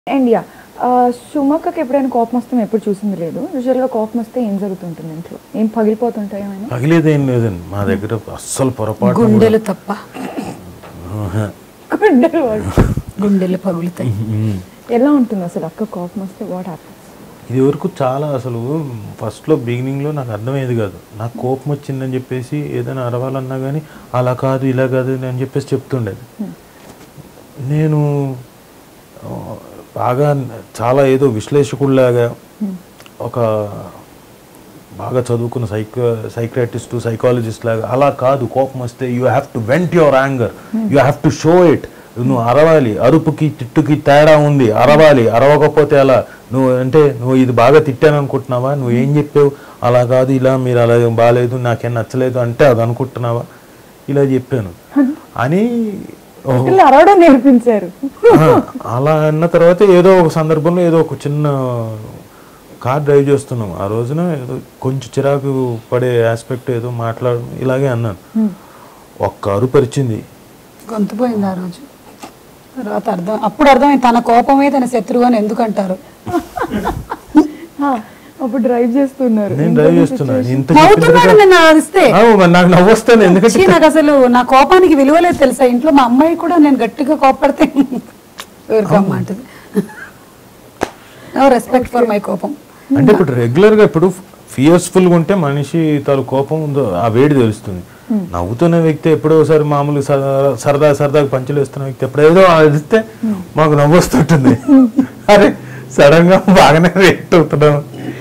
And yeah సుమక్కకి ఎప్పుడైనా కోపం వస్తే మేము ఎప్పుడు చూసింది లేదు. యూజువల్గా కోపం వస్తే ఏం జరుగుతుంటుంది ఇంట్లో? ఏం పగిలిపోతుంటాయో అని? పగిలేదేం లేదండి మా దగ్గర, అస్సలు పొరపాటు. గుండెలు తప్ప గుండెలు పగులుతాయి. ఎలా ఉంటుంది అసలు అక్క కోపం వస్తే? What happens? ఇది వరకు చాలా అసలు ఫస్ట్లో బిగినింగ్లో నాకు అర్థమయ్యేది కాదు. నాకు కోపం వచ్చిందని చెప్పేసి ఏదైనా అరవాలన్నా కానీ అలా కాదు ఇలా కాదు అని చెప్పేసి చెప్తుండేది. నేను బాగా చాలా ఏదో విశ్లేషకుల్లాగా ఒక బాగా చదువుకున్న సైక్రాటిస్టు సైకాలజిస్ట్ లాగా అలా కాదు. కోపం వస్తే you have to vent your anger, you have to show it. నువ్వు అరవాలి, అరుపుకి తిట్టుకి తేడా ఉంది, అరవాలి. అరవకపోతే అలా నువ్వు ఇది బాగా తిట్టాను అనుకుంటున్నావా? నువ్వు ఏం చెప్పావు? అలా కాదు, ఇలా మీరు అలా బాగాలేదు, నాకేం నచ్చలేదు అంటే అది అనుకుంటున్నావా? ఇలా చెప్పాను అని అరవడం నేర్పించారు. అలా అన్న తర్వాత ఏదో ఒక సందర్భంలో ఏదో ఒక చిన్న కార్ డ్రైవ్ చేస్తున్నాం ఆ రోజున, ఏదో కొంచెం చిరాకు పడే ఆస్పెక్ట్ ఏదో మాట్లాడడం ఇలాగే అన్నాను. ఒక్క అరుపరిచింది, గొంతు పోయింది ఆ రోజు. తర్వాత అప్పుడు అర్థమైంది తన కోపమే తన శత్రువు అని ఎందుకు అంటారు. అప్పుడు డ్రైవ్ చేస్తున్నారు, నేను డ్రైవ్ చేస్తున్నాను, నాకు నవ్వొస్తాను. ఎందుకంటే నాకు అసలు నా కోపానికి విలువలేదు తెలుసా. ఇంట్లో మా అమ్మాయి కూడా నేను గట్టిగా కోపడితే అంటది, నో రెస్పెక్ట్ ఫర్ మై కోపం. అంటే ఇప్పుడు రెగ్యులర్గా ఇప్పుడు ఫియర్స్ఫుల్గా ఉంటే మనిషి తన కోపం ఉందో ఆ వేడి తెలుస్తుంది. నవ్వుతున్న వ్యక్తి ఎప్పుడో ఒకసారి మామూలు సరదాగా పంచులు వేస్తున్న వ్యక్తి ఎప్పుడు ఏదో అదిస్తే మాకు నవ్వు వస్తుంటుంది. అరే సడన్ గా బాగానే రియాక్ట్ అవుతున్నాం.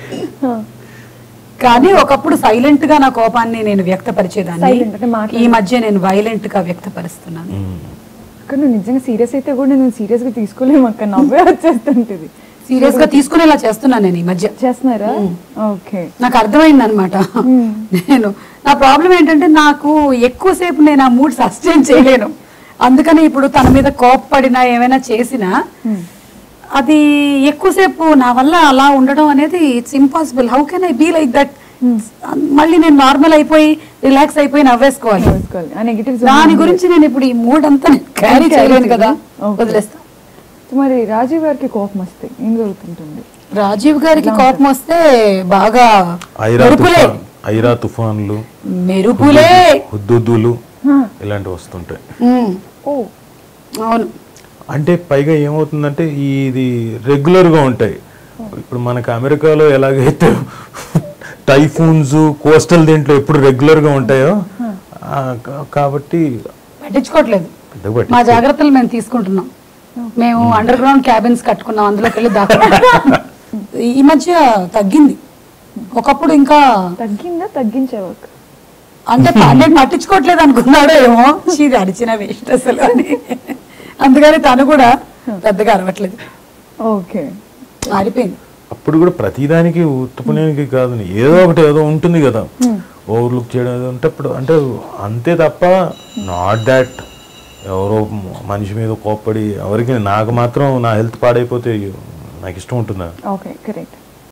కానీ ఒకప్పుడు సైలెంట్ గా నా కోపాన్ని నేను వ్యక్తపరిచేదాన్ని. ఈ మధ్య నేను వైలెంట్ గా వ్యక్తపరుస్తున్నాను. నువ్వు నిజంగా సీరియస్ అయితే కూడా నేను సీరియస్ గా తీసుకోలేము అక్క, నవ్వే వచ్చేస్తుంటది. సీరియస్ గా తీసుకునేలా చేస్తున్నాను నేను ఈ మధ్య. చేస్తున్నారా? ఓకే, నాకు అర్థమైంది అనమాట. నా ప్రాబ్లం ఏంటంటే నాకు ఎక్కువసేపు నేను ఆ మూడ్ సస్టైన్ చేయలేను. అందుకని ఇప్పుడు తన మీద కోప్పడినా ఏమైనా చేసినా అది ఎక్కువసేపు నా వల్ల అలా ఉండడం అనేది it's impossible. How can I be like that? మళ్ళీ నేను నార్మల్ అయిపోయి రిలాక్స్ అయిపోయి నవ్వేసుకోవాలి. దాని గురించి నేను ఇప్పుడు ఈ మూడ్ అంతా క్యారీ చేయలేను కదా, వదిలేస్తా. మరి రాజీవ్ గారికి కోపం వస్తే ఏం జరుగుతుంటుంది? రాజీవ్ గారికి కోపం వస్తే బాగా ఐరా తుఫాన్లు, మెరుపులే, హుద్దుదులు ఇలాంటివి వస్తుంటాయి. అవును. అంటే పైగా ఏమవుతుందంటే ఇది రెగ్యులర్గా ఉంటాయి. ఇప్పుడు మనకు అమెరికాలో ఎలాగైతే టైఫూన్స్ కోస్టల్ దీంట్లో ఎప్పుడు రెగ్యులర్గా ఉంటాయో కాబట్టి పట్టించుకోవట్లేదు. మా జాగ్రత్తలు మేము తీసుకుంటున్నాం. మేము అండర్ గ్రౌండ్ క్యాబిన్స్ కట్టుకున్నాం, అందులోకి వెళ్ళి దాక్కున్నాం. ఈ మధ్య తగ్గింది. ఒకప్పుడు ఇంకా తగ్గిందా? తగ్గించావు అంటే నేను పట్టించుకోవట్లేదు అనుకున్నాడో ఏమో, ఇది అరిచిన వేస్ట్ అసలు అని. అందుకని తను కూడా పెద్దగా అరవట్లేదు. ఓకే, మారిపోయింది. అప్పుడు కూడా ప్రతిదానికి ఉత్తుపునేకి కాదు, ఏదో ఉంటుంది కదా ఓవర్లుక్ చేయడం ఏదో ఉంటే అప్పుడు అంటే అంతే తప్ప నాట్ దాట్ ఎవరో మనిషి మీద కోప్పడి ఎవరికి నాకు మాత్రం నా హెల్త్ పాడైపోతే నాకు ఇష్టం ఉంటుందా? Okay, correct.